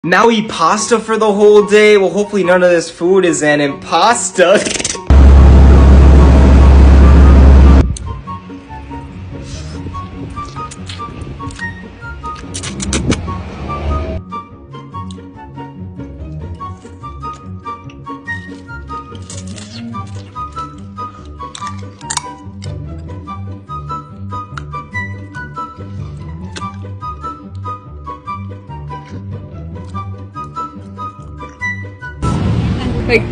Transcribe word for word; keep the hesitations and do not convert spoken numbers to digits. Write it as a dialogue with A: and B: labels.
A: Now eat pasta for the whole day? Well, hopefully none of this food is an impasta.
B: Like,